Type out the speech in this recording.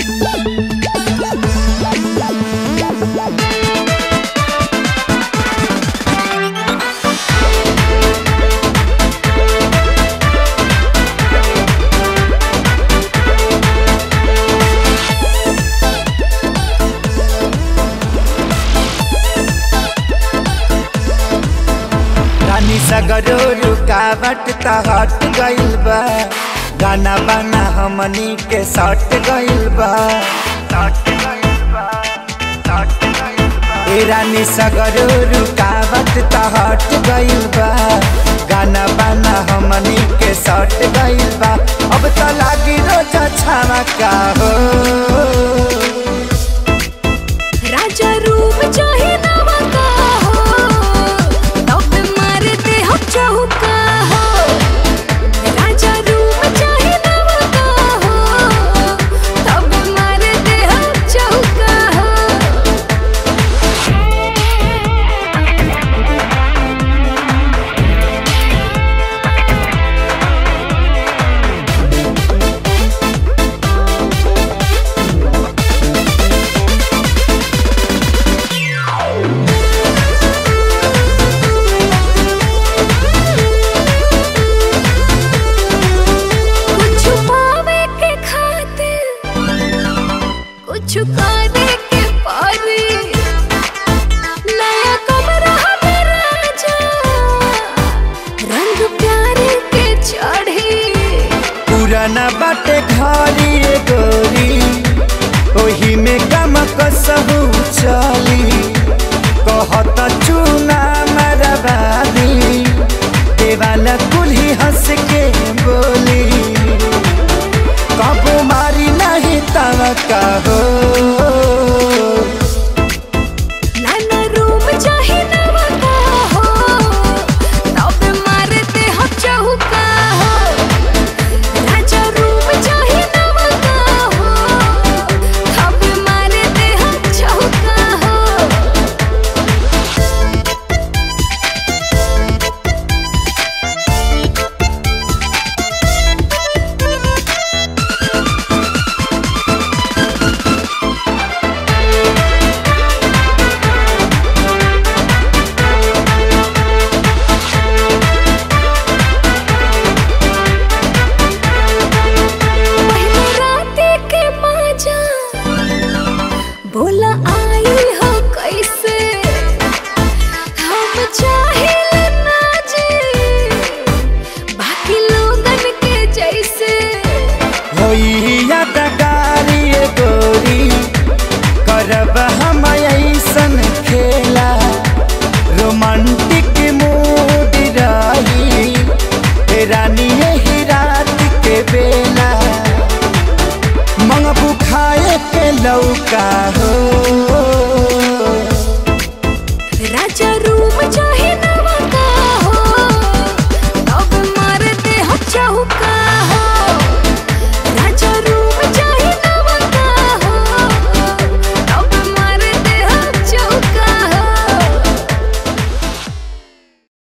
सगरो रुकावट त हट गइल बा, गाना बाना हमनी के सट गइल बा। ए रानी सगरो रुकावट त हट गइल बा, गाना बाना हमनी के सट गइल बा। अब त लागी रोज छावा का हो राजा रूप चाहे नवा का हो, तब मारे दे हम चौका हो। राजा रूप चाहे नवा का हो, तब मारे दे हम चौका हो। छुपाने के पारी नया कमरा में राजा, रंग प्यारे के चढ़ी। पुराना बाटे घरी गोरी, ओही में गम कसहु चली। कहत चूना मरबादी, देवाला कुल्ही हंस के बोली। कबो मारी नहीं तव का हो